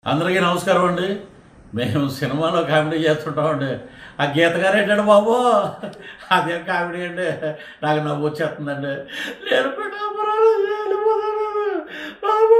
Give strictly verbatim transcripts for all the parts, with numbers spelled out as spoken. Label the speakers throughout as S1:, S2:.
S1: అందరికీ నమస్కారం అండి. మేము సినిమాలో కామెడీ చేస్తుంటామండి. ఆ గీత గారు ఏంటండి బాబు, అదేం కామెడీ అండి, నాకు నవ్వు వచ్చేస్తుందండి. నేను పిఠాపురాలు వెళ్ళిపోతాను బాబు,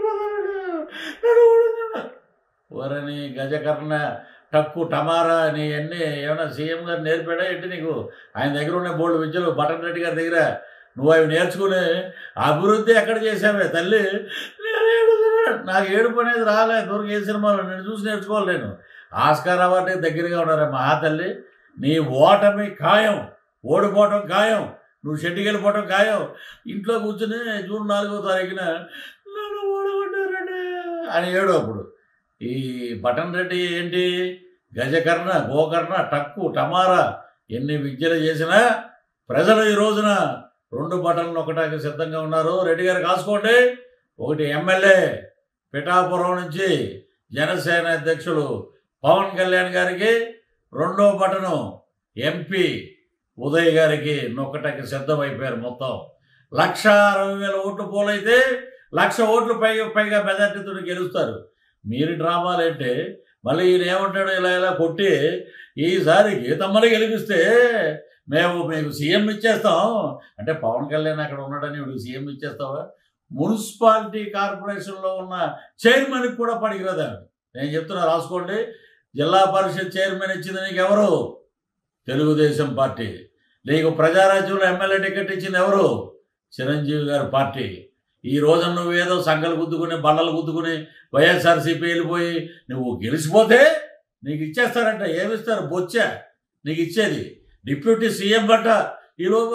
S1: ఓరని గజకర్ణ టక్కు టమారా నీ అన్నీ ఏమన్నా సీఎం గారు నేర్పాడా ఏంటి నీకు? ఆయన దగ్గర ఉన్న బోల్డ్ విద్యలు బటన్ రెడ్డి గారి దగ్గర నువ్వు అవి నేర్చుకుని అభివృద్ధి ఎక్కడ చేసావే తల్లి? నాకు ఏడుపు అనేది రాలే దూరం ఏ సినిమాలో నేను చూసి నేర్చుకోవాలి. నేను ఆస్కార్ అవార్డుకి దగ్గరగా ఉన్నారా మహా తల్లి. నీ ఓటమి ఖాయం, ఓడిపోవటం ఖాయం, నువ్వు షెడ్డుకి వెళ్ళిపోవటం ఖాయం. ఇంట్లో కూర్చుని జూన్ నాలుగో తారీఖున నన్ను ఓడగొట్టారండి అని ఏడు. అప్పుడు ఈ బటన్ రెడ్డి ఏంటి, గజకర్ణ గోకర్ణ టక్కు టమారా ఎన్ని విద్యలు చేసినా ప్రజలు ఈ రోజున రెండు బటన్లు ఒకటానికి సిద్ధంగా ఉన్నారు. రెడ్డి గారు కాసుకోండి. ఒకటి ఎమ్మెల్యే పిఠాపురం నుంచి జనసేన అధ్యక్షులు పవన్ కళ్యాణ్ గారికి, రెండో బటను ఎంపీ ఉదయ్ గారికి నొక్కటానికి సిద్ధమైపోయారు. మొత్తం లక్ష అరవై వేల ఓట్లు పోలైతే లక్ష ఓట్లు పైగా పైగా మెజార్టీతో గెలుస్తారు. మీరు డ్రామాలు అంటే మళ్ళీ ఈయన ఏమంటాడు, ఇలా ఇలా కొట్టి ఈసారి గీతమ్మని గెలిపిస్తే మేము మీకు సీఎం ఇచ్చేస్తాం అంటే పవన్ కళ్యాణ్ అక్కడ ఉన్నాడని వీడికి సీఎం ఇచ్చేస్తావా? మున్సిపాలిటీ కార్పొరేషన్లో ఉన్న చైర్మన్కి కూడా పనికిరాదా? నేను చెప్తున్నా రాసుకోండి. జిల్లా పరిషత్ చైర్మన్ ఇచ్చింది నీకు ఎవరు? తెలుగుదేశం పార్టీ. నీకు ప్రజారాజ్యంలో ఎమ్మెల్యే టికెట్ ఇచ్చింది ఎవరు? చిరంజీవి గారి పార్టీ. ఈ రోజున నువ్వేదో సంఘాలు గుద్దుకుని బండలు గుద్దుకుని వైఎస్ఆర్సీపీ వెళ్ళిపోయి నువ్వు గెలిచిపోతే నీకు ఇచ్చేస్తారంట. ఏమిస్తారు? బొచ్చా నీకు ఇచ్చేది. డిప్యూటీ సీఎం బట్ట ఈలోపు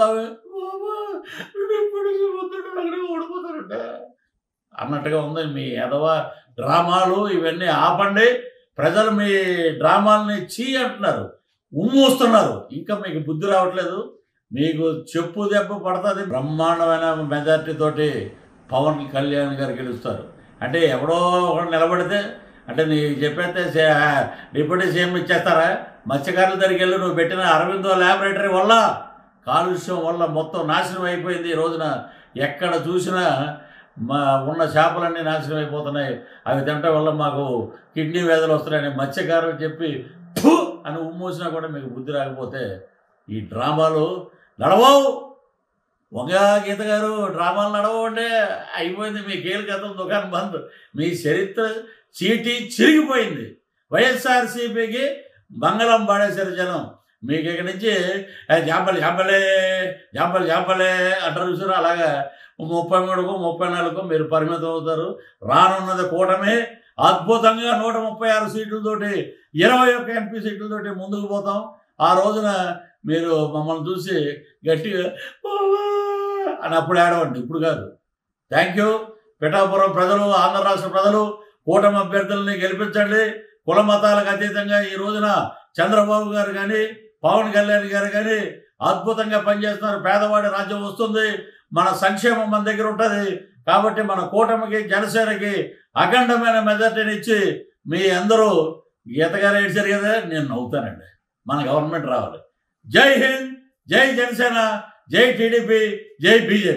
S1: ఓడిపోతారంట అన్నట్టుగా ఉంది మీ ఎదవ డ్రామాలు. ఇవన్నీ ఆపండి. ప్రజలు మీ డ్రామాలని చీ అంటున్నారు, ఉమ్మూస్తున్నారు. ఇంకా మీకు బుద్ధి రావట్లేదు. మీకు చెప్పు దెబ్బ పడుతుంది. బ్రహ్మాండమైన మెజార్టీ తోటి పవన్ కళ్యాణ్ గారు గెలుస్తారు. అంటే ఎవడో ఒకడు నిలబడితే అంటే నీకు చెప్పేస్తే డిప్యూటీ సీఎం ఇచ్చేస్తారా? మత్స్యకారుల దగ్గరికి వెళ్ళి నువ్వు పెట్టిన అరవిందో ల్యాబొరేటరీ వల్ల, కాలుష్యం వల్ల మొత్తం నాశనం అయిపోయింది. ఈ రోజున ఎక్కడ చూసినా మా ఉన్న చేపలన్నీ నాశనం అయిపోతున్నాయి. అవి తినటం వల్ల మాకు కిడ్నీ వ్యాధులు వస్తున్నాయని మత్స్యకారులు చెప్పి ఫు అని ఉమ్మూసినా కూడా మీకు బుద్ధి రాకపోతే ఈ డ్రామాలు నడవవు. వంగ గీత గారు డ్రామాలు నడవండి. అయిపోయింది మీ కేలు కథం, దుకాణం బంద్. మీ చరిత్ర చీటీ చిరిగిపోయింది. వైఎస్ఆర్సీపీకి మంగళం పాడేశారు జనం. మీకు ఇక్కడి నుంచి జాంపలు జాంపలే జాంపలు జాంపలే అంటారు చూసారు. అలాగా ముప్పై మూడుకు ముప్పై నాలుగుకు మీరు పరిమితం అవుతారు. రానున్నది కూటమి. అద్భుతంగా నూట ముప్పై ఆరు సీట్లతోటి ఇరవై ఒక్క ఎంపీ సీట్లతోటి ముందుకు పోతాం. ఆ రోజున మీరు మమ్మల్ని చూసి గట్టిగా అని అప్పుడు ఏడవండి, ఇప్పుడు కాదు. Thank you. పిఠాపురం ప్రజలు, ఆంధ్ర రాష్ట్ర ప్రజలు కూటమి అభ్యర్థులని గెలిపించండి. కుల మతాలకు అతీతంగా ఈ రోజున చంద్రబాబు గారు కానీ పవన్ కళ్యాణ్ గారు కానీ అద్భుతంగా పనిచేస్తున్నారు. పేదవాడి రాజ్యం వస్తుంది. మన సంక్షేమం మన దగ్గర ఉంటుంది. కాబట్టి మన కూటమికి జనసేనకి అఖండమైన మెజార్టీని ఇచ్చి మీ అందరూ గీతగారు ఏడ్చారు కదా, నేను నవ్వుతానండి. మన గవర్నమెంట్ రావాలి. జై హింద్, జై జనసేన, జై టీడీపీ, జై బీజేపీ.